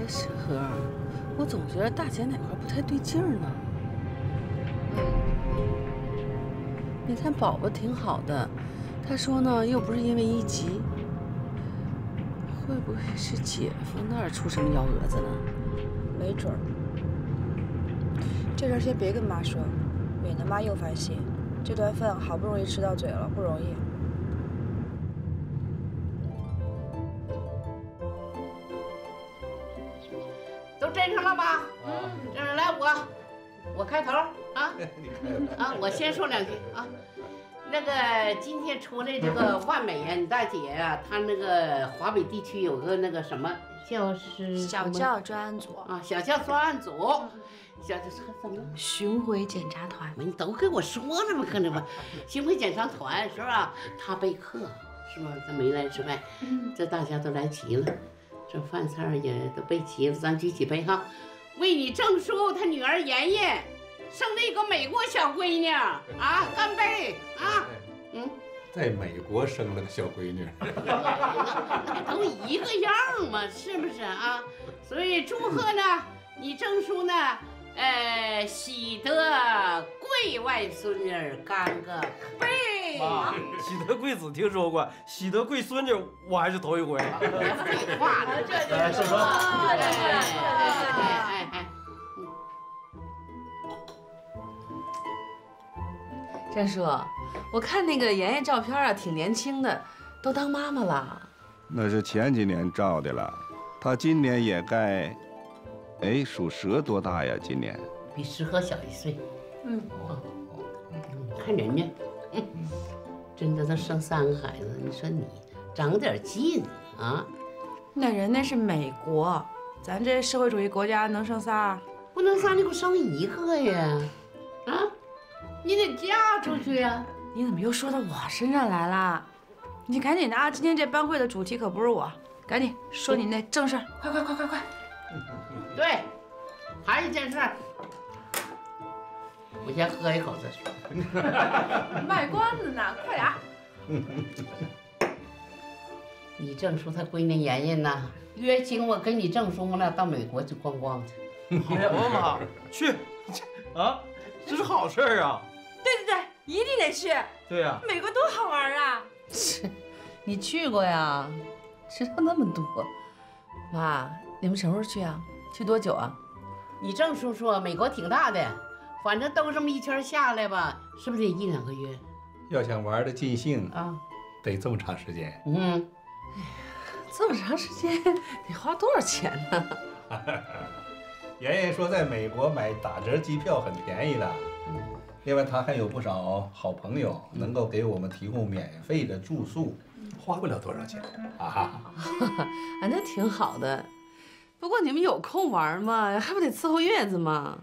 哎，石河，我总觉得大姐哪块不太对劲儿呢。你看宝宝挺好的，他说呢又不是因为一急，会不会是姐夫那儿出什么幺蛾子了？ 没准儿。这事儿先别跟妈说，免得妈又烦心。这顿饭好不容易吃到嘴了，不容易。 都真上了吧？这来我开头啊。啊，我先说两句啊。那个今天出来这个万美呀，你大姐呀，她那个华北地区有个那个什么叫是小教专案组啊，小教专案组，小怎么了？ 巡回检查团。 你都跟我说了吗？可能吧，巡回检查团是吧？他备课是吧？他没来吃饭，这大家都来齐了，这饭菜也都备齐了，咱举起杯哈，为你证书他女儿妍妍生了一个美国小闺女啊，干杯啊！ 在美国生了个小闺女， 那都一个样嘛，是不是啊？所以祝贺呢，你证书呢，喜得贵外孙女干个杯。 妈，喜得贵子听说过，喜得贵孙女我还是头一回。 废话呢，这是说， 郑叔，我看那个妍妍照片啊，挺年轻的，都当妈妈了。 那是前几年照的了，她今年也该，哎，属蛇多大呀？今年比石河小1岁。看人家，真的都生3个孩子，你说你长点劲啊？ 那人那是美国，咱这社会主义国家能生仨？ 不能仨，你给我生1个呀？啊？你得嫁出去呀！ 你怎么又说到我身上来了？你赶紧的啊！今天这班会的主题可不是我，赶紧说你那正事儿，快！ 对，还一件事儿，我先喝一口再说。 卖关子呢，快点儿！ 你证书他闺女妍妍呐，约请我跟你证书呢，到美国去观光去。 我妈去啊，这是好事儿啊。 对，一定得去。 对呀， 美国多好玩啊！ 你去过呀？知道那么多。妈，你们什么时候去啊？去多久啊？ 你证书说美国挺大的，反正兜这么一圈下来吧，是不是得1、2个月？ 要想玩的尽兴啊， 得这么长时间。 这么长时间得花多少钱呢？ 妍妍说，在美国买打折机票很便宜的。另外，她还有不少好朋友能够给我们提供免费的住宿，花不了多少钱啊！ 那挺好的。不过你们有空玩吗？还不得伺候月子吗？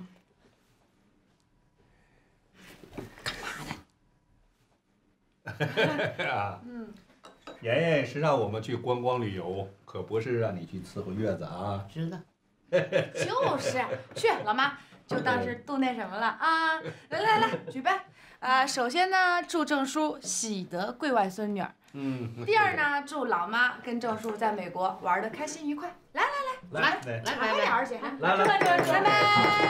啊，妍妍是让我们去观光旅游，可不是让你去伺候月子啊。 知道。 就是去，老妈就当是度那什么了啊！来，举杯。首先呢，祝证书喜得贵外孙女儿。第二呢，祝老妈跟证书在美国玩得开心愉快。来， 快点， 而且来， 拜拜。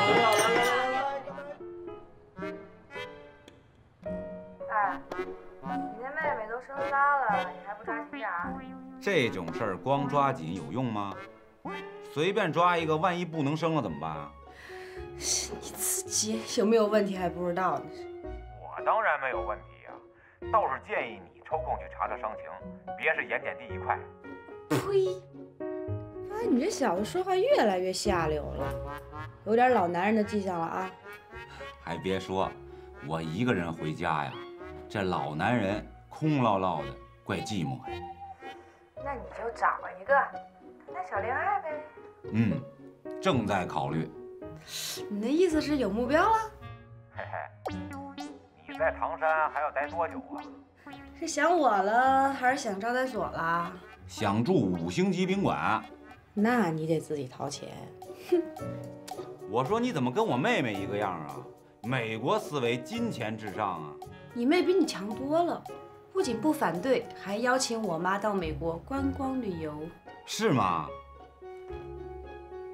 哎，你那妹妹都生仨了，你还不抓紧点儿？ 这种事儿光抓紧有用吗？随便抓一个，万一不能生了怎么办啊？ 你自己有没有问题还不知道呢？ 我当然没有问题呀，倒是建议你抽空去查查伤情，别是盐碱地一块。 呸！哎，你这小子说话越来越下流了，有点老男人的迹象了啊！ 还别说，我一个人回家呀，这老男人空落落的，怪寂寞的。 那你就找一个谈小恋爱呗。 正在考虑。 你的意思是有目标了？ 嘿嘿，你在唐山还要待多久啊？ 是想我了，还是想招待所啦？ 想住5星级宾馆？ 那你得自己掏钱。哼！ 我说你怎么跟我妹妹一个样啊？美国思维，金钱至上啊！ 你妹比你强多了，不仅不反对，还邀请我妈到美国观光旅游。 是吗？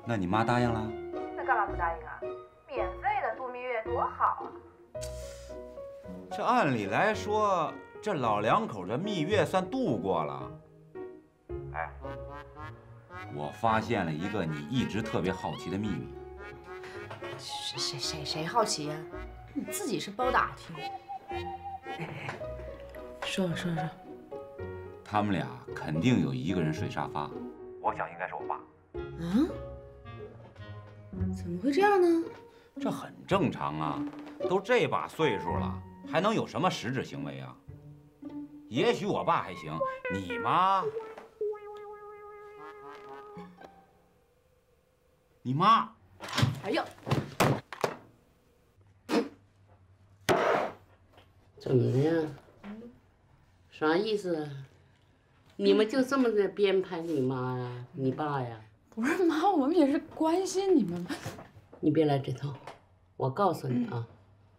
那你妈答应了？ 那干嘛不答应啊？免费的度蜜月多好啊！ 这按理来说，这老两口这蜜月算度过了。哎，我发现了一个你一直特别好奇的秘密。 谁好奇呀？你自己是包打听。说。 他们俩肯定有一个人睡沙发。 我想应该是我爸。 嗯？怎么会这样呢？ 这很正常啊，都这把岁数了，还能有什么实质行为啊？也许我爸还行，你妈，你妈， 哎呦， 怎么的呀？啥意思啊？你们就这么的编排你妈呀、你爸呀？ 不是妈，我们也是关心你们嘛。 你别来这套，我告诉你啊，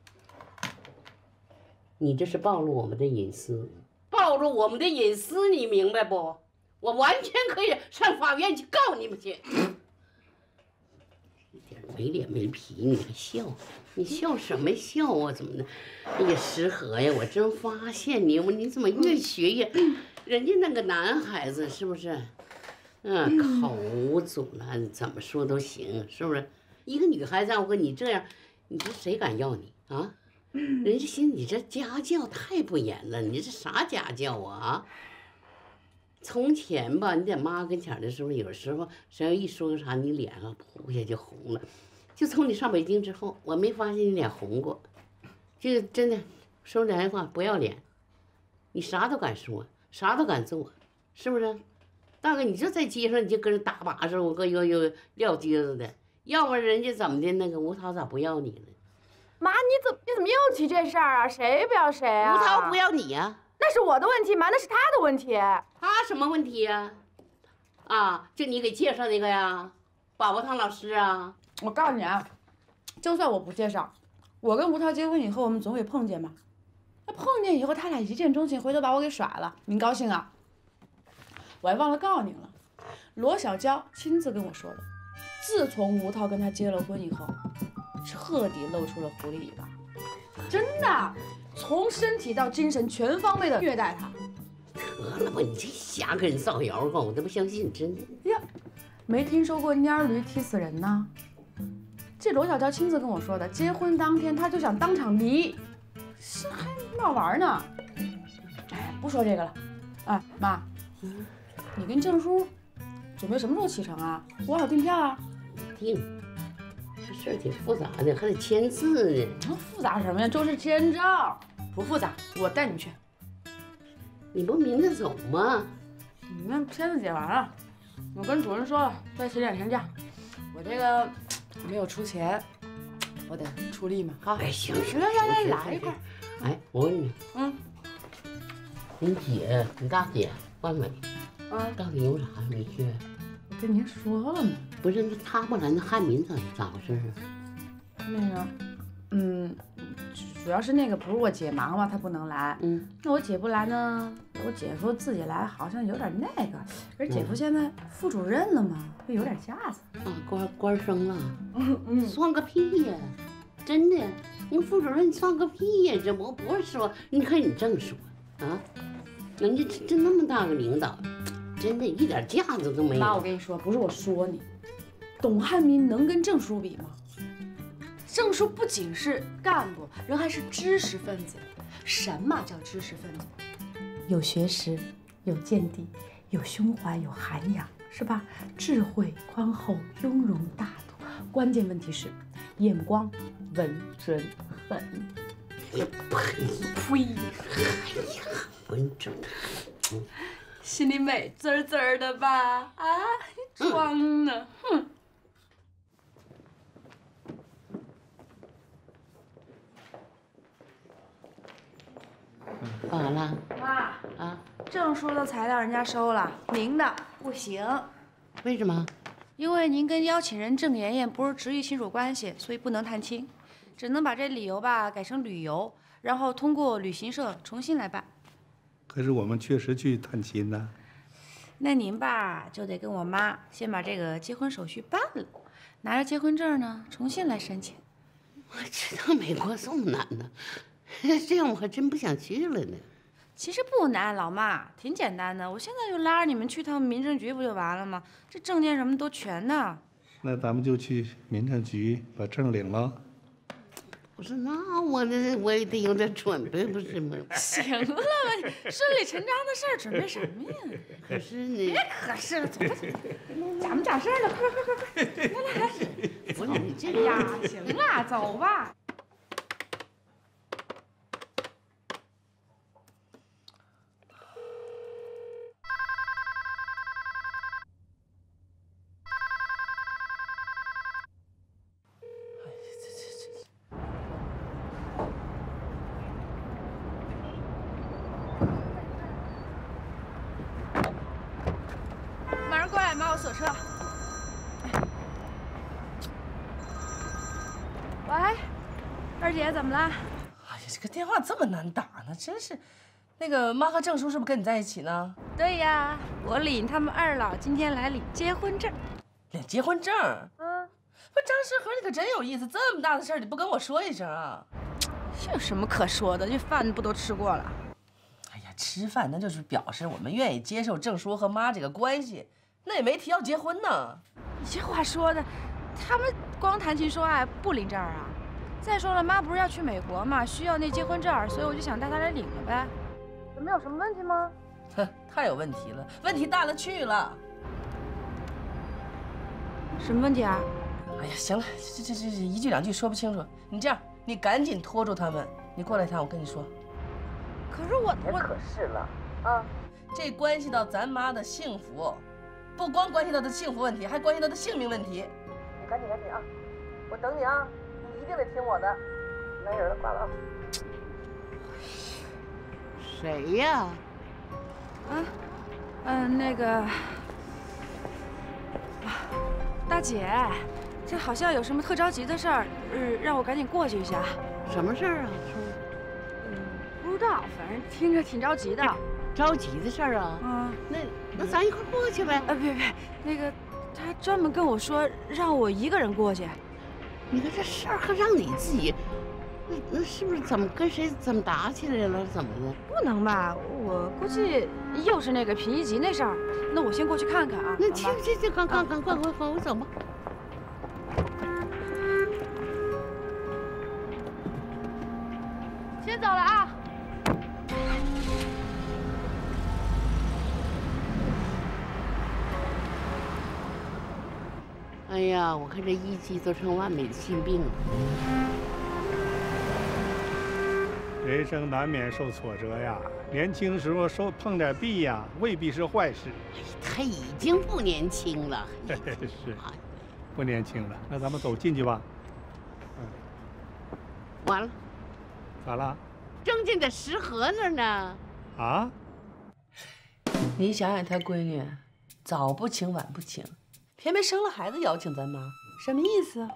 你这是暴露我们的隐私，暴露我们的隐私，你明白不？我完全可以上法院去告你们去。一点没脸没皮，你还笑？你笑什么笑啊？怎么的？哎呀，石河呀，我真发现你怎么越学越……人家那个男孩子是不是？口无阻拦，怎么说都行，是不是？一个女孩子要和你这样，你说谁敢要你啊？人家寻思你这家教太不严了，你这啥家教啊？从前吧，你在妈跟前的时候，有时候谁要一说个啥，你脸上扑一下就红了。就从你上北京之后，我没发现你脸红过。这真的说良心话，不要脸，你啥都敢说，啥都敢做，是不是？大哥，你就在街上你就跟人打把式，我搁有撂蹶子的，要不然人家怎么的？那个吴涛咋不要你呢？ 妈，你怎么又提这事儿啊？谁不要谁啊？ 吴涛不要你呀？ 那是我的问题吗？那是他的问题。 他什么问题呀？啊，就你给介绍那个呀，宝宝汤老师啊。 我告诉你啊，就算我不介绍，我跟吴涛结婚以后，我们总得碰见嘛。那碰见以后，他俩一见钟情，回头把我给甩了，您高兴啊？我还忘了告诉您了，罗小娇亲自跟我说的，自从吴涛跟他结了婚以后，彻底露出了狐狸尾巴，真的，从身体到精神全方位的虐待他。 得了吧，你这瞎跟人造谣吧，我都不相信，真的。 呀，没听说过蔫驴踢死人呢。这罗小娇亲自跟我说的，结婚当天他就想当场离，是还闹玩呢。哎，不说这个了。哎，妈，你跟郑叔准备什么时候启程啊？我好订票啊。 订，这事儿挺复杂的，还得签字呢。 复杂什么呀？就是签照，不复杂，我带你们去。 你不明天走吗？ 你那签字写完了，我跟主任说了，再请2天假。我这个没有出钱，我得出力嘛。好， 哎，行， 来一块。 哎，我问你，你姐，你大姐万伟，到底有啥没去？ 我跟您说了嘛。 不是，那他不来，那汉民咋回事啊？ 那个，主要是那个不是我姐忙嘛，她不能来。那我姐不来呢，我姐夫自己来，好像有点那个。而姐夫现在副主任了嘛，会有点架子。 啊，官升了。算个屁呀！真的，你副主任算个屁呀！这我不是说，你看你正说啊，人家这那么大个领导，真的一点架子都没有。 妈，我跟你说，不是我说你，董汉民能跟郑叔比吗？郑叔不仅是干部，人还是知识分子。什么叫知识分子？有学识，有见地，有胸怀，有涵养，是吧？智慧、宽厚、雍容大度。关键问题是，眼光稳准狠。 呸！哎呀，稳准。 心里美滋滋的吧？啊，你装呢？哼！ 咋了？ 妈啊， 郑叔的材料人家收了，您的不行。 为什么？ 因为您跟邀请人郑妍妍不是直系亲属关系，所以不能探亲，只能把这理由吧改成旅游，然后通过旅行社重新来办。 可是我们确实去探亲呢。 那您吧就得跟我妈先把这个结婚手续办了，拿着结婚证呢重新来申请。 我知道美国这么难呢，这样我还真不想去了呢。 其实不难，老妈，挺简单的。我现在就拉着你们去趟民政局不就完了吗？这证件什么都全呢。 那咱们就去民政局把证领了。 不是，那我也得有点准备，不是吗？ 行了吧，顺理成章的事儿，准备什么呀？ 可是你别可是了，走吧，咱们讲事儿了，快，来， 不是你这呀，行了，走吧。马上过来，妈，我锁车。喂，二姐，怎么了？ 哎呀，这个电话这么难打呢，真是。那个妈和郑叔是不是跟你在一起呢？ 对呀，我领他们二老今天来领结婚证。 领结婚证？不，张世和你可真有意思，这么大的事儿你不跟我说一声啊？ 这有什么可说的？这饭不都吃过了？ 哎呀，吃饭那就是表示我们愿意接受郑叔和妈这个关系，那也没提要结婚呢。 你这话说的，他们光谈情说爱不领证啊？再说了，妈不是要去美国嘛，需要那结婚证，所以我就想带她来领了呗。怎么有什么问题吗？ 哼，太有问题了，问题大了去了。 什么问题啊？ 哎呀，行了，这一句两句说不清楚。你这样，你赶紧拖住他们，你过来一趟，我跟你说。 可是我可是了啊，这关系到咱妈的幸福，不光关系到她幸福问题，还关系到她性命问题。你赶紧啊，我等你啊，你一定得听我的。没人了，挂了啊。 谁呀？ 那个，大姐，这好像有什么特着急的事儿，让我赶紧过去一下。 什么事儿啊？ 不知道，反正听着挺着急的。 着急的事儿啊？那咱一块儿过去呗。 别，那个他专门跟我说让我一个人过去。 你看这事儿还让你自己，那是不是怎么跟谁打起来了？怎么的？ 不能吧？我估计又是那个平一级那事儿。那我先过去看看啊。 那这，赶快，我走吧。 先走了啊。 哎呀，我看这一级都成万美的心病了。 人生难免受挫折呀，年轻时候碰点壁呀，未必是坏事。 他已经不年轻了。 是，不年轻了。那咱们走进去吧。 完了。 咋了？ 证件在石河那儿呢。 啊？ 你想想他闺女，早不请晚不请，偏偏生了孩子邀请咱妈，什么意思？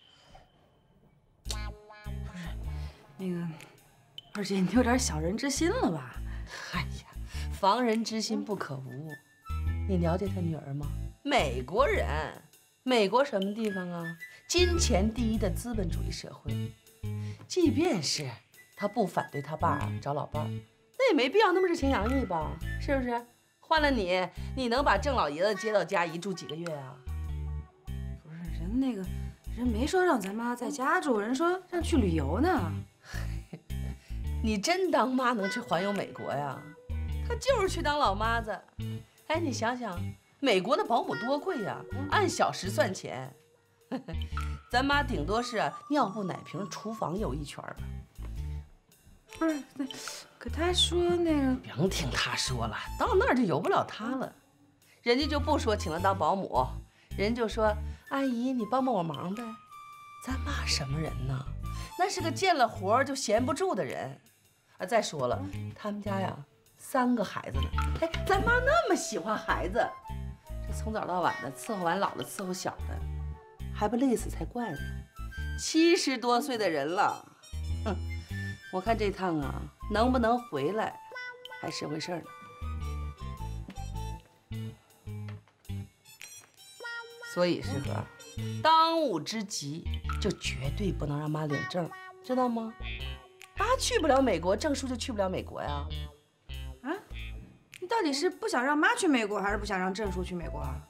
不是，那个二姐，你有点小人之心了吧？ 哎呀，防人之心不可无。你了解他女儿吗？美国人，美国什么地方啊？金钱第一的资本主义社会。即便是他不反对他爸找老伴儿，那也没必要那么热情洋溢吧？是不是？换了你能把郑老爷子接到家一住几个月啊？ 不是，人没说让咱妈在家住，人说让去旅游呢。 你真当妈能去环游美国呀？她就是去当老妈子。哎，你想想，美国的保姆多贵呀，按小时算钱。咱妈顶多是尿布、奶瓶、厨房有一圈吧。 不是，可他说那个， 别听他说了，到那儿就由不了他了。人家就不说请她当保姆，人就说阿姨你帮帮我忙呗。咱妈什么人呢？那是个见了活就闲不住的人。啊，再说了，他们家呀3个孩子呢。哎，咱妈那么喜欢孩子，这从早到晚的伺候完老的伺候小的，还不累死才怪呢。70多岁的人了，哼，我看这趟啊能不能回来还是回事呢。 所以师哥，当务之急就绝对不能让妈领证，知道吗？妈去不了美国，证书就去不了美国呀。 啊？你到底是不想让妈去美国，还是不想让证书去美国啊？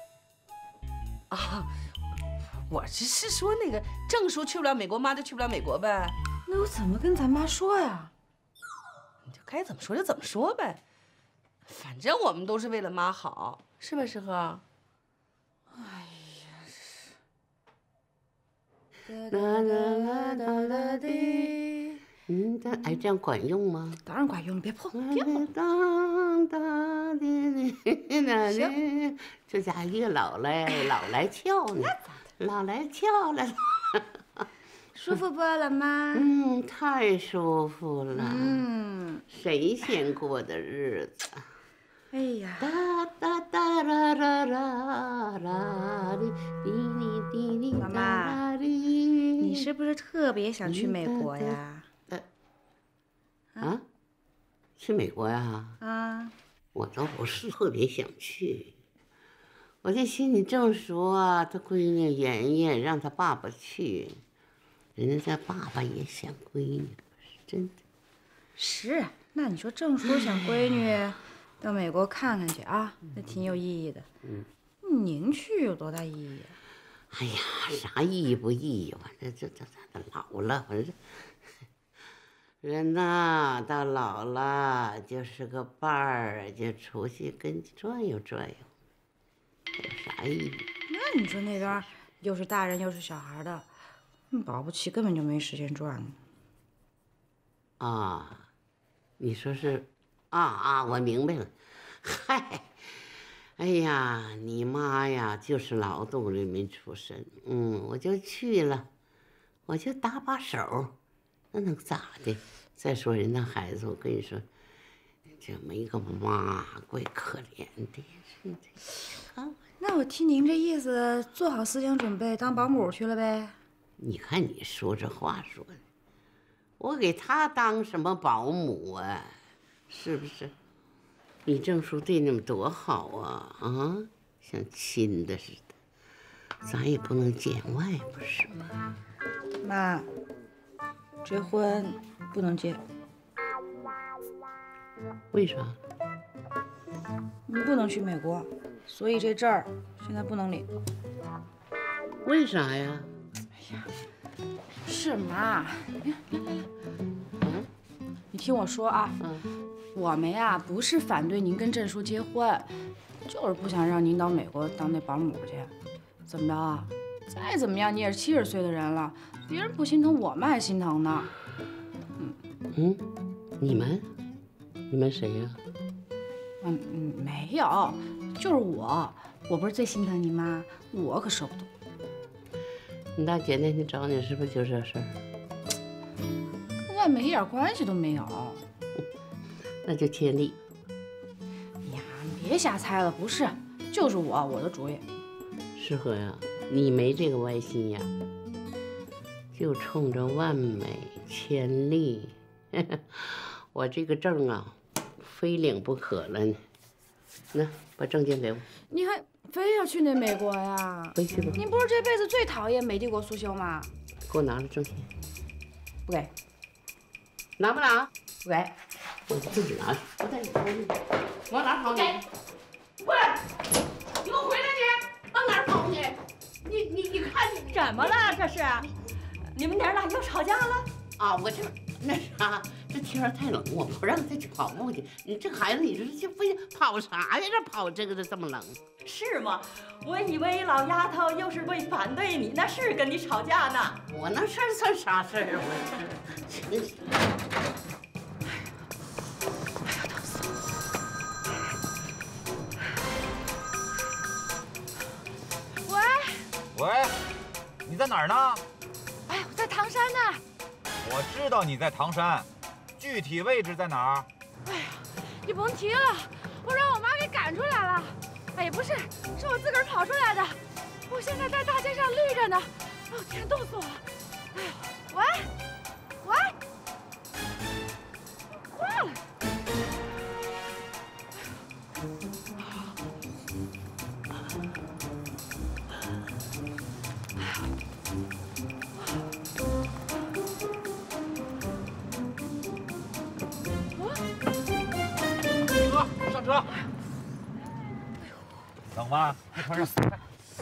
啊，我只是说那个证书去不了美国，妈就去不了美国呗。 那我怎么跟咱妈说呀？ 你就该怎么说就怎么说呗，反正我们都是为了妈好，是吧，师哥？ 哎呀， 哎，这样管用吗？ 当然管用，别破，别破。 行，这家越老来俏呢，老来俏了。 舒服不，老妈？ 太舒服了。谁先过的日子？ 哎呀，妈妈，你是不是特别想去美国呀？ 啊？去美国呀？ 啊？ 我倒不是特别想去，我这心里正说啊，他闺女妍妍让他爸爸去，人家爸爸也想闺女，真的。 是，那你说郑叔想闺女到美国看看去啊，那挺有意义的。您去有多大意义啊？ 哎呀，啥意义不意义？反正这老了，反正人呐，到老了就是个伴儿，就出去跟转悠转悠，有啥意义？ 那你说那边又是大人又是小孩的，保不齐根本就没时间转呢。 啊，你说是啊，我明白了。嗨，哎呀，你妈呀，就是劳动人民出身，我就去了，我就搭把手，那能咋的？再说人那孩子，我跟你说，这没个妈，怪可怜的。 那我听您这意思，做好思想准备，当保姆去了呗？ 你看你说这话说的，我给他当什么保姆啊？是不是？你郑叔对你们多好啊！啊，像亲的似的，咱也不能见外，不是吗？ 妈，这婚不能结。 为啥？ 你不能去美国，所以这证儿现在不能领。 为啥呀？ 哎呀，是妈，你听我说啊，我们呀不是反对您跟郑叔结婚，就是不想让您到美国当那保姆去。怎么着啊？再怎么样你也是70岁的人了，别人不心疼，我们还心疼呢。 你们谁呀？ 没有，就是我不是最心疼你吗？我可舍不得。 你大姐那天找你是不是就这事儿？ 跟外面一点关系都没有。 那就天力。 呀，你别瞎猜了，不是，就是我的主意。 适合呀，你没这个歪心眼，就冲着万美千丽，我这个证啊，非领不可了呢。那把证件给我。 你还非要去那美国呀？ 回去吧。 您不是这辈子最讨厌美帝国速修吗？ 给我拿着证件。 不给。 拿不拿？ 不给。 我自己拿去。我在你手里。往哪跑你？ 过来！你给我回来你！ 往哪跑你？你看你怎么了？这是？你们娘俩又吵架了？ 啊，我这那啥，这天儿太冷，我不让他去跑步去。你这孩子，你说这非跑啥呀？这跑这个这么冷。 是吗？我以为老丫头又是为反对你，那是跟你吵架呢。 我那事儿算啥事儿啊？我喂，你在哪儿呢？ 哎，我在唐山呢。 我知道你在唐山，具体位置在哪儿？ 哎呀，你甭提了，我让我妈给赶出来了。哎呀，不是，是我自个儿跑出来的。我现在在大街上绿着呢。哎呦天，冻死我了！哎呦，喂，挂了。 上车。等吧，快穿上。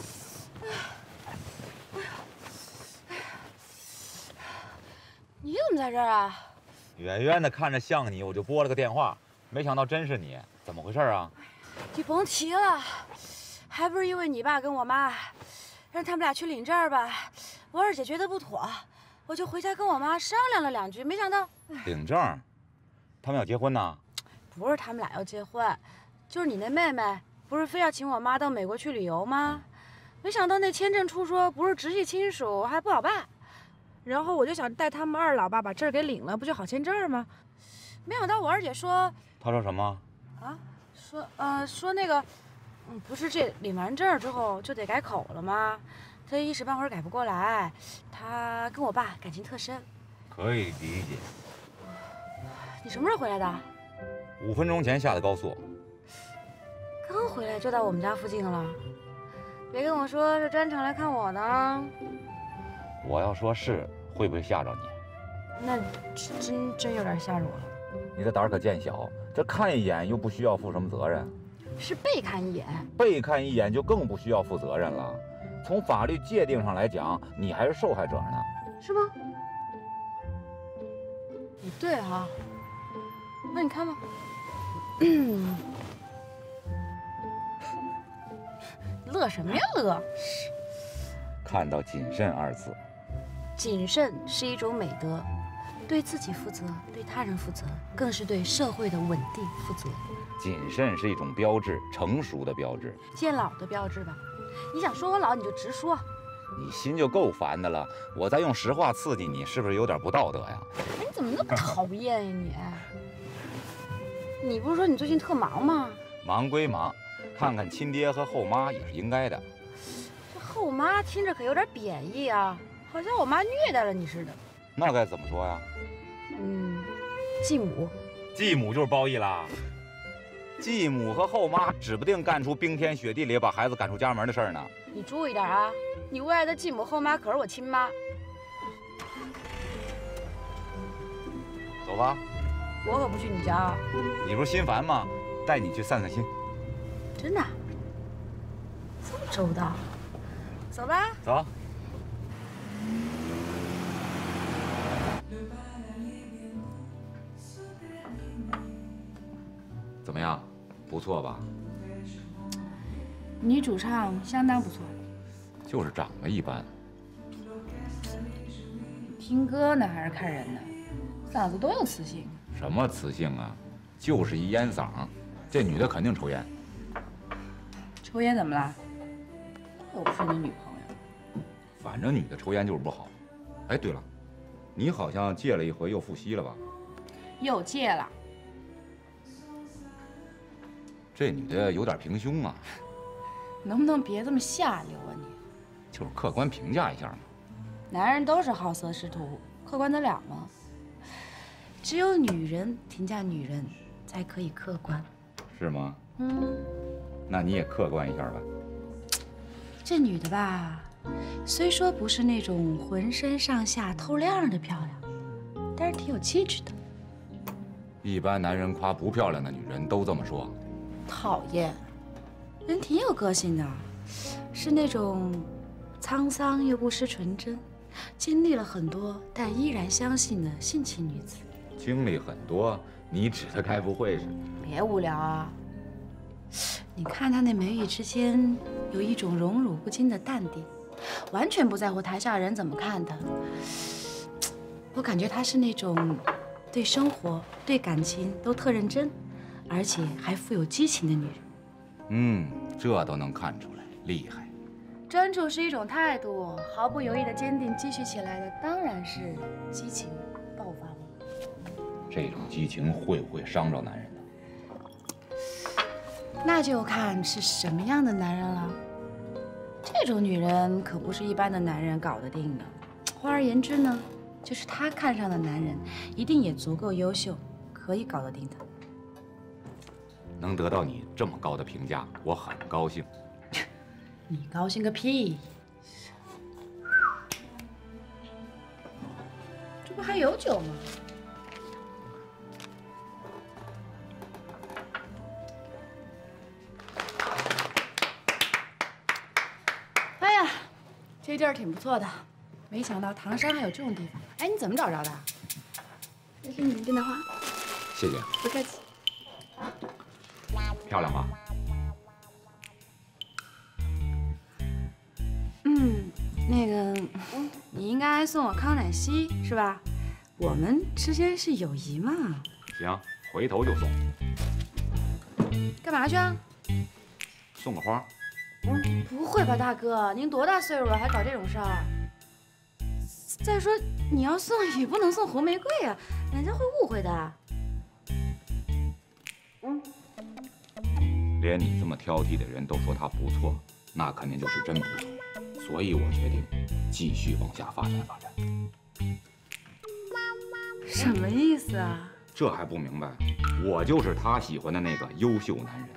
你怎么在这儿啊？ 远远的看着像你，我就拨了个电话，没想到真是你，怎么回事啊？ 你甭提了，还不是因为你爸跟我妈，让他们俩去领证吧。我二姐觉得不妥，我就回家跟我妈商量了2句，没想到领证，他们要结婚呢？ 不是他们俩要结婚，就是你那妹妹不是非要请我妈到美国去旅游吗？没想到那签证处说不是直系亲属还不好办，然后我就想带他们二老爸把证儿给领了，不就好签证吗？没想到我二姐说， 她说什么？ 啊，说那个，不是这领完证之后就得改口了吗？她一时半会儿改不过来，她跟我爸感情特深。 可以理解。 你什么时候回来的 5分钟前下的高速。 刚回来就到我们家附近了，别跟我说是专程来看我的。 我要说是，会不会吓着你？ 那真有点吓着我了。 你的胆儿可见小，这看一眼又不需要负什么责任， 是被看一眼， 被看一眼就更不需要负责任了。从法律界定上来讲，你还是受害者呢。 是吗？也对啊。那你看吧。乐什么呀乐？ 看到谨慎2字。 谨慎是一种美德，对自己负责，对他人负责，更是对社会的稳定负责。 谨慎是一种标志，成熟的标志， 见老的标志吧。你想说我老，你就直说。 你心就够烦的了，我再用实话刺激你，是不是有点不道德呀？ 哎，你怎么那么讨厌呀你？你不是说你最近特忙吗？ 忙归忙，看看亲爹和后妈也是应该的。 这后妈听着可有点贬义啊，好像我妈虐待了你似的。 那该怎么说呀？ 继母。 继母就是褒义啦。继母和后妈指不定干出冰天雪地里把孩子赶出家门的事儿呢。 你注意点啊！你未来的继母后妈可是我亲妈。 走吧。 我可不去你家啊。 你不是心烦吗？带你去散散心。 真的？这么周到。走吧。 走。怎么样？不错吧？ 女主唱相当不错， 就是长得一般。 听歌呢还是看人呢？嗓子多有磁性。 什么磁性啊？就是一烟嗓。这女的肯定抽烟。 抽烟怎么了？又不是你女朋友。 反正女的抽烟就是不好。哎，对了，你好像戒了一回又复吸了吧？ 又戒了。 这女的有点平胸啊。 能不能别这么下流啊你？ 就是客观评价一下嘛。 男人都是好色之徒，客观得了吗？只有女人评价女人才可以客观。 是吗？那你也客观一下吧。 这女的吧，虽说不是那种浑身上下透亮的漂亮，但是挺有气质的。 一般男人夸不漂亮的女人都这么说。 讨厌，人挺有个性的，是那种沧桑又不失纯真，经历了很多但依然相信的性情女子。 经历很多，你指的该不会是？ 别无聊啊！你看她那眉宇之间有一种荣辱不惊的淡定，完全不在乎台下人怎么看她。我感觉她是那种对生活、对感情都特认真，而且还富有激情的女人。 这都能看出来，厉害。 专注是一种态度，毫不犹豫的坚定继续起来的，当然是激情爆发了。 这种激情会不会伤着男人呢？ 那就看是什么样的男人了。这种女人可不是一般的男人搞得定的。换而言之呢，就是她看上的男人一定也足够优秀，可以搞得定的。 能得到你这么高的评价，我很高兴。 你高兴个屁！这不还有酒吗？ 这地儿挺不错的，没想到唐山还有这种地方。哎，你怎么找着的？这是你们订的花， 谢谢。 不客气。 漂亮吗？ 那个，你应该送我康乃馨是吧？我们之间是友谊嘛。 行，回头就送。 干嘛去啊？ 送个花。 不会吧，大哥，您多大岁数了还搞这种事儿？再说你要送也不能送红玫瑰啊，人家会误会的。 连你这么挑剔的人都说他不错，那肯定就是真不错。所以我决定继续往下发展发展。 什么意思啊？ 这还不明白？我就是他喜欢的那个优秀男人。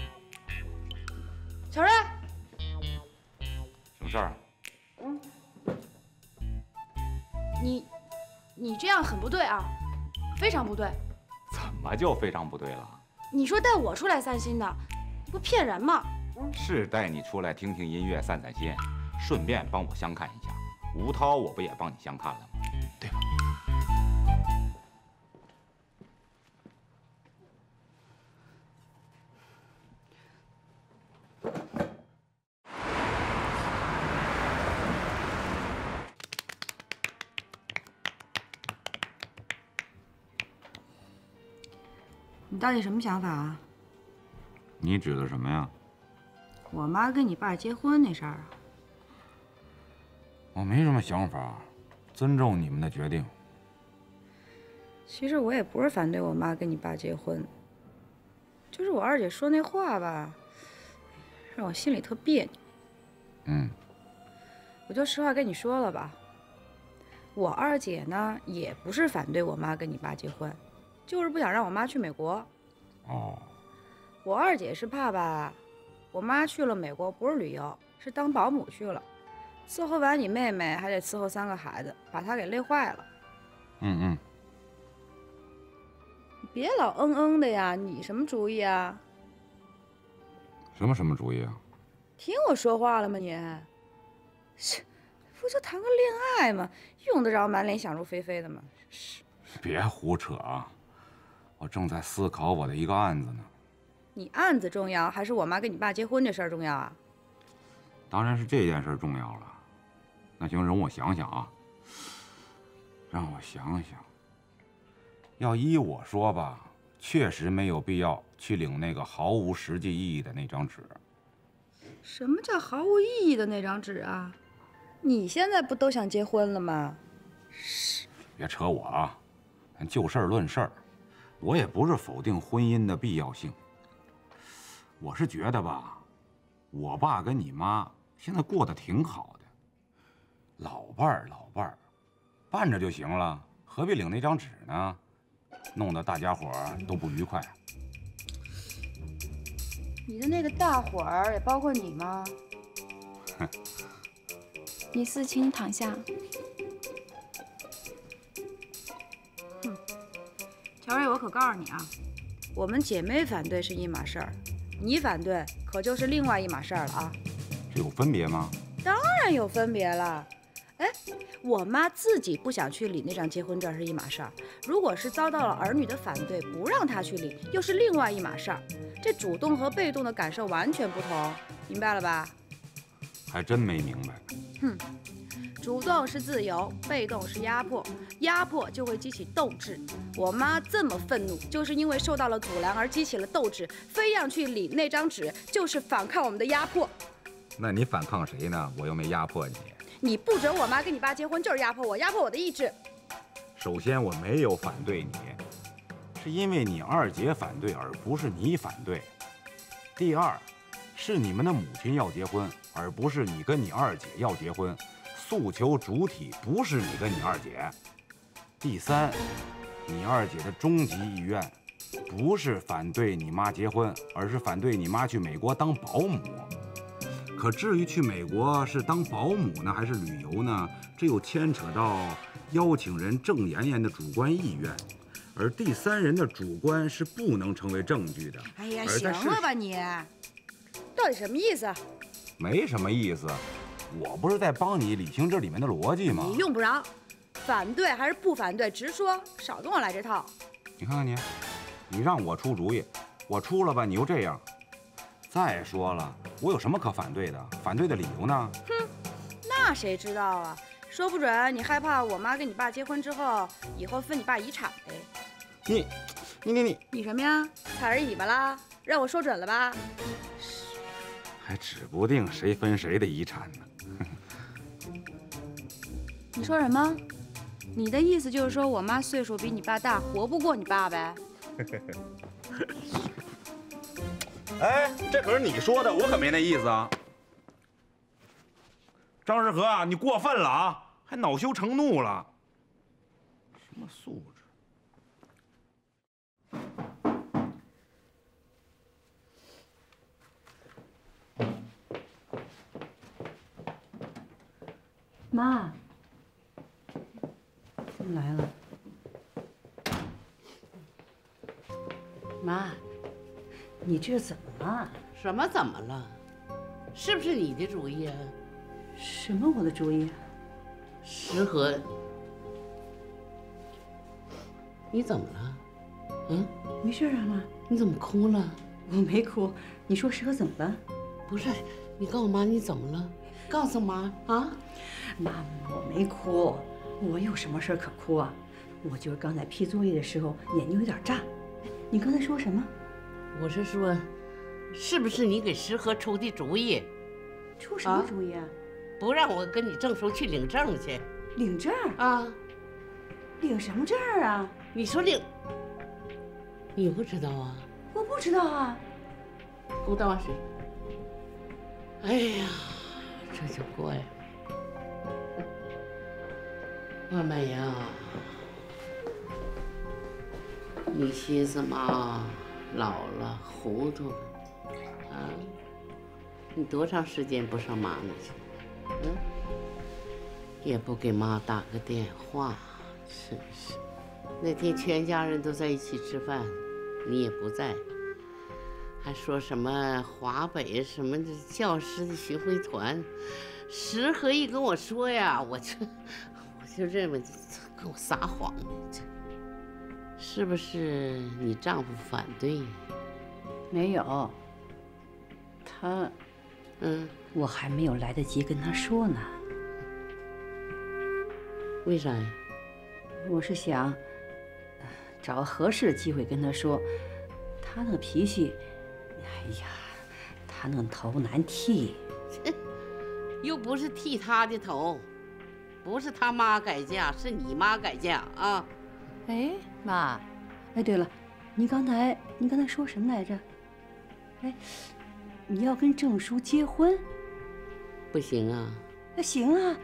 小瑞， 什么事儿？ 你这样很不对啊，非常不对。 怎么就非常不对了？ 你说带我出来散心的，不骗人吗？ 是带你出来听听音乐、散散心，顺便帮我相看一下。吴涛，我不也帮你相看了吗？对吧？ 你到底什么想法啊？ 你指的什么呀？ 我妈跟你爸结婚那事儿啊？ 我没什么想法，尊重你们的决定。 其实我也不是反对我妈跟你爸结婚，就是我二姐说那话吧，让我心里特别扭。我就实话跟你说了吧，我二姐呢也不是反对我妈跟你爸结婚，就是不想让我妈去美国。 哦。 我二姐是怕吧，我妈去了美国不是旅游，是当保姆去了，伺候完你妹妹还得伺候3个孩子，把她给累坏了。 你别老的呀，你什么主意啊？ 什么主意啊？ 听我说话了吗你？是，不就谈个恋爱吗？用得着满脸想入非非的吗？ 别胡扯啊！我正在思考我的一个案子呢。 你案子重要，还是我妈跟你爸结婚这事儿重要啊？ 当然是这件事重要了。那行，容我想想啊。让我想想。要依我说吧，确实没有必要去领那个毫无实际意义的那张纸。 什么叫毫无意义的那张纸啊？你现在不都想结婚了吗？ 别扯我啊，咱就事论事儿。我也不是否定婚姻的必要性。我是觉得吧，我爸跟你妈现在过得挺好的，老伴儿，办着就行了，何必领那张纸呢？弄得大家伙儿都不愉快。 你的那个大伙儿也包括你吗？ 哼。 李四，请你躺下。 乔瑞，我可告诉你啊，我们姐妹反对是一码事儿，你反对可就是另外一码事儿了啊。 这有分别吗？ 当然有分别了。哎，我妈自己不想去领那张结婚证是一码事儿，如果是遭到了儿女的反对，不让她去领，又是另外一码事儿。这主动和被动的感受完全不同，明白了吧？ 还真没明白。 主动是自由，被动是压迫，压迫就会激起斗志。我妈这么愤怒，就是因为受到了阻拦而激起了斗志，非要去领那张纸，就是反抗我们的压迫。 那你反抗谁呢？我又没压迫你。 你不准我妈跟你爸结婚，就是压迫我，压迫我的意志。 首先，我没有反对你，是因为你二姐反对，而不是你反对。第二，是你们的母亲要结婚，而不是你跟你二姐要结婚。诉求主体不是你跟你二姐。第三，你二姐的终极意愿不是反对你妈结婚，而是反对你妈去美国当保姆。可至于去美国是当保姆呢，还是旅游呢？这又牵扯到邀请人郑妍妍的主观意愿，而第三人的主观是不能成为证据的。 哎呀，行了吧你，到底什么意思？ 没什么意思。 我不是在帮你理清这里面的逻辑吗？ 你用不着，反对还是不反对，直说，少跟我来这套。 你看看你，你让我出主意，我出了吧，你又这样。再说了，我有什么可反对的？反对的理由呢？ 哼，那谁知道啊？说不准你害怕我妈跟你爸结婚之后，以后分你爸遗产呗。你什么呀？踩人尾巴啦？让我说准了吧？ 还指不定谁分谁的遗产呢。 你说什么？你的意思就是说我妈岁数比你爸大，活不过你爸呗？ 哎，这可是你说的，我可没那意思啊。张世和啊，你过分了啊，还恼羞成怒了，什么素质？ 妈，你来了。妈，你这怎么了？ 什么怎么了？是不是你的主意啊？ 什么我的主意？ 石河，你怎么了？嗯， 没事啊，妈。 你怎么哭了？ 我没哭。你说石河怎么了？ 不是，你告诉妈你怎么了？告诉妈啊！ 妈，我没哭，我有什么事可哭啊？我就是刚才批作业的时候眼睛有点炸。你刚才说什么？ 我是说，是不是你给石河出的主意？ 出什么主意啊？ 不让我跟你郑叔去领证去。 领证啊？ 领什么证啊？ 你说领，你不知道啊？ 我不知道啊。 给我倒碗水。哎呀，这就怪了。二妹呀，你寻思嘛，老了糊涂了啊！你多长时间不上妈那去？嗯，也不给妈打个电话，真是。那天全家人都在一起吃饭，你也不在，还说什么华北什么教师的巡回团，石河一跟我说呀，我就认为跟我撒谎呢，这是不是你丈夫反对？ 没有，他，我还没有来得及跟他说呢。 为啥呀？ 我是想找个合适的机会跟他说，他那个脾气，哎呀，他那头难剃， 又不是剃他的头。不是他妈改嫁，是你妈改嫁啊！ 哎，妈，哎，对了，你刚才说什么来着？哎，你要跟郑叔结婚？ 不行啊！ 行啊，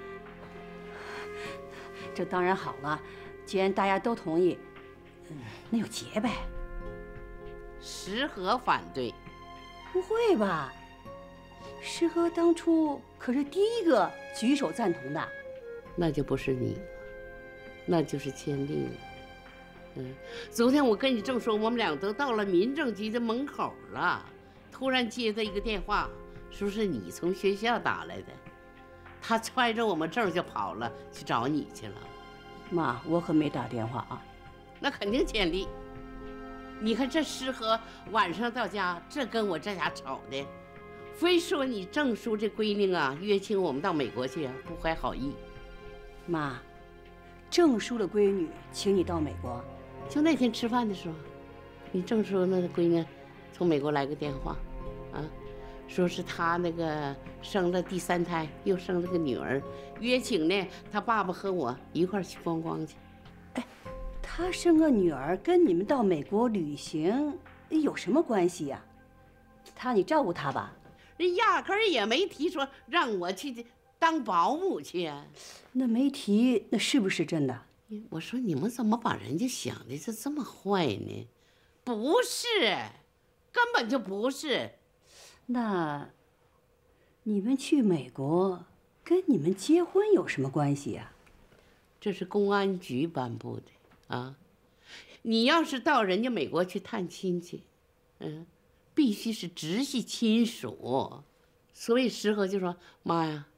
这当然好了。既然大家都同意，那就结呗。 石河反对？ 不会吧？石河当初可是第一个举手赞同的。 那就不是你了，那就是千丽了。昨天我跟你正说，我们俩都到了民政局的门口了，突然接到一个电话，说是你从学校打来的，他揣着我们证就跑了，去找你去了。 妈，我可没打电话啊。 那肯定千丽。你看这石河晚上到家，这跟我这家吵的，非说你郑叔这闺女啊，约请我们到美国去啊，不怀好意。 妈，郑叔的闺女请你到美国， 就那天吃饭的时候，你郑叔那个闺女从美国来个电话，啊，说是他那个生了第3胎，又生了个女儿，约请呢他爸爸和我一块去观光去。 哎，他生个女儿跟你们到美国旅行有什么关系呀？你照顾他吧。 人压根儿也没提说让我去当保姆去啊。 那没提，那是不是真的？ 我说你们怎么把人家想的这么坏呢？不是，根本就不是。 那你们去美国跟你们结婚有什么关系呀？ 这是公安局颁布的啊。你要是到人家美国去探亲去，必须是直系亲属。所以石河就说：“妈呀，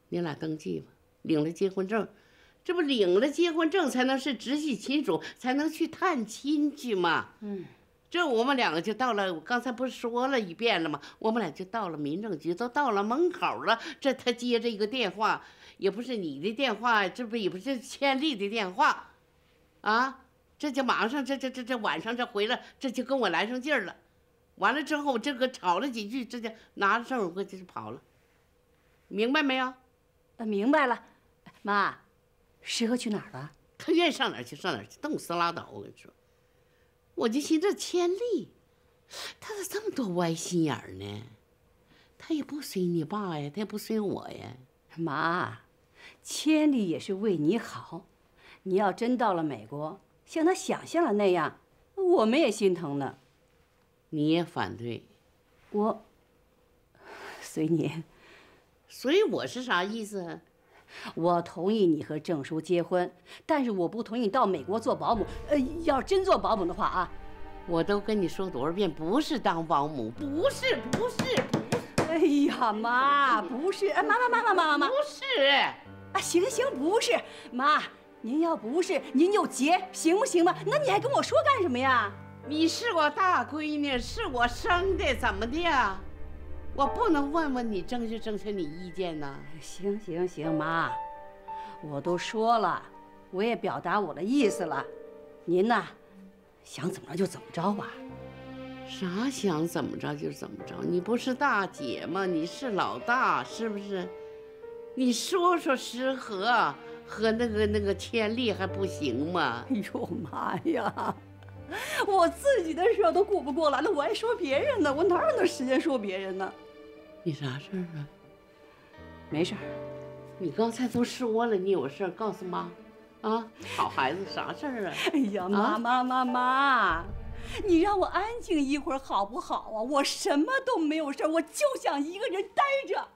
你俩登记吧，领了结婚证，这不领了结婚证才能是直系亲属，才能去探亲去嘛。这我们两个就到了，我刚才不是说了一遍了吗？我们俩就到了民政局，都到了门口了。这他接着一个电话，也不是你的电话，这不也不是千丽的电话，啊，这就马上这晚上这回来，这就跟我来上劲儿了。完了之后，这个吵了几句，这就拿着证儿就跑了。明白没有？ 明白了。妈，石河去哪儿了？ 他愿意上哪儿去上哪儿去，冻死拉倒。我跟你说。我就寻这千丽，她咋这么多歪心眼儿呢？她也不随你爸呀，她也不随我呀。 妈，千丽也是为你好。你要真到了美国，像她想象的那样，我们也心疼呢。 你也反对？ 我随你。 随我是啥意思？ 我同意你和郑叔结婚，但是我不同意你到美国做保姆。要真做保姆的话啊， 我都跟你说多少遍，不是当保姆，不是。 哎呀，妈，不是，妈， 不是。 啊，行，不是，妈，您要不是，您就结，行不行吧？那你还跟我说干什么呀？ 你是我大闺女，是我生的，怎么的呀？我不能问问你，征求你意见呢？ 行，妈，我都说了，我也表达我的意思了，您呐，想怎么着就怎么着吧。 啥想怎么着就怎么着？你不是大姐吗？你是老大，是不是？你说石河和那个千丽还不行吗？ 哎呦妈呀！我自己的事都顾不过来了，我还说别人呢？我哪有那时间说别人呢？ 你啥事儿啊？ 没事儿。 你刚才都说了，你有事儿告诉妈，啊，好孩子，啥事儿啊？ 哎呀，妈，你让我安静一会儿好不好啊？我什么都没有事儿，我就想一个人待着。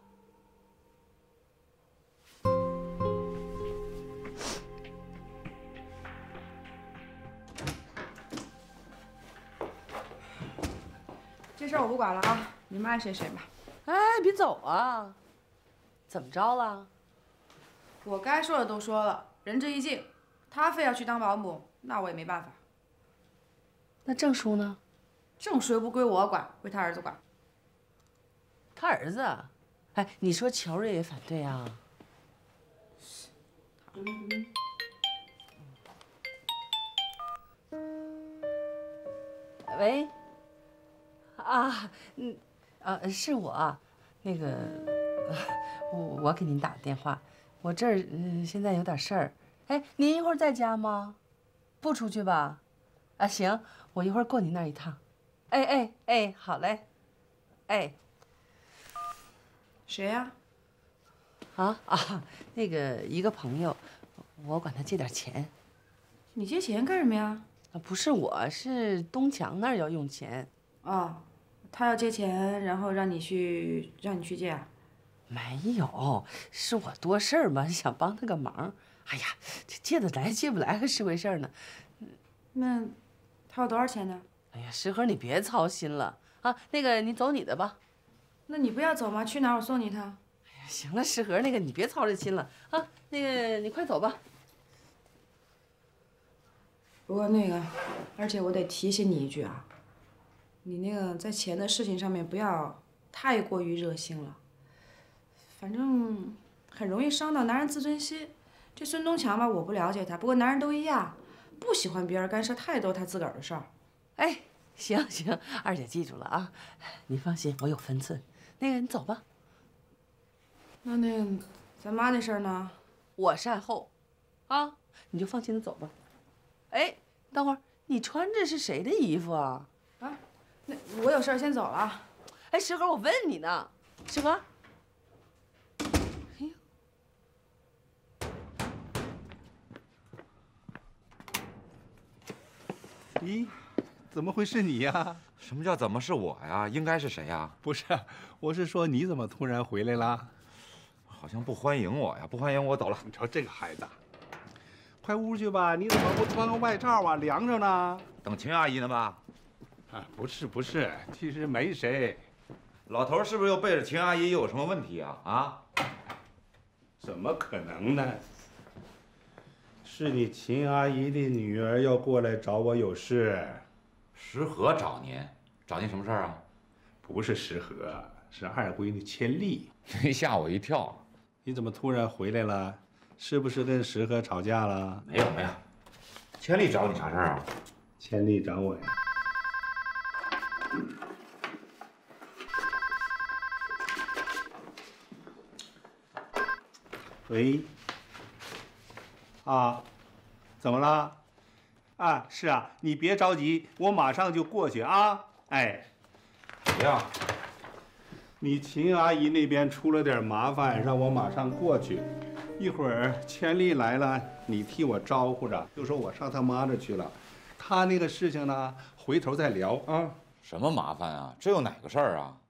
这事儿我不管了啊，你们爱谁谁吧。 哎，别走啊！怎么着了？ 我该说的都说了，仁至义尽。他非要去当保姆，那我也没办法。 那郑叔呢？ 郑叔又不归我管，归他儿子管。 他儿子？哎，你说乔瑞也反对啊？喂。啊，是我，那个，我给您打个电话，我这儿现在有点事儿。哎，您一会儿在家吗？不出去吧？啊，行，我一会儿过您那儿一趟。哎，好嘞。哎， 谁呀？ 那个一个朋友，我管他借点钱。 你借钱干什么呀？ 不是我，是东强那儿要用钱。 哦。他要借钱，然后让你去借啊？ 没有，是我多事儿嘛，想帮他个忙。哎呀，这借得来借不来还是回事呢。 那他要多少钱呢？ 哎呀，石河，你别操心了啊。那个，你走你的吧。 那你不要走吗？去哪儿我送你一趟。 哎呀，行了，石河，那个你别操这心了啊。那个，你快走吧。 不过那个，而且我得提醒你一句啊。你那个在钱的事情上面不要太过于热心了，反正很容易伤到男人自尊心。这孙东强吧，我不了解他，不过男人都一样，不喜欢别人干涉太多他自个儿的事儿。 哎，行，二姐记住了啊，你放心，我有分寸。那个，你走吧。 那个，咱妈那事儿呢？ 我善后，啊，你就放心的走吧。哎，等会儿，你穿着是谁的衣服啊？ 啊？那我有事儿先走了。 哎，石河，我问你呢，石河。哎呦， 咦，怎么会是你呀？ 什么叫怎么是我呀？应该是谁呀？ 不是，我是说你怎么突然回来了？ 好像不欢迎我呀，不欢迎我走了。 你瞅这个孩子，快屋去吧！你怎么不穿个外罩啊？凉着呢。 等秦阿姨呢吧？ 啊，不是，其实没谁。 老头是不是又背着秦阿姨又有什么问题啊？啊？ 怎么可能呢？是你秦阿姨的女儿要过来找我有事。 石河找您，找您什么事儿啊？ 不是石河，是二闺女千丽。 吓我一跳。 你怎么突然回来了？是不是跟石河吵架了？ 没有。千丽找你啥事儿啊？ 千丽找我呀。喂。啊，怎么了？啊，是啊，你别着急，我马上就过去啊。哎， 怎么样？ 你秦阿姨那边出了点麻烦，让我马上过去。一会儿千丽来了，你替我招呼着，就说我上他妈那去了。他那个事情呢，回头再聊啊。 什么麻烦啊？这有哪个事儿啊？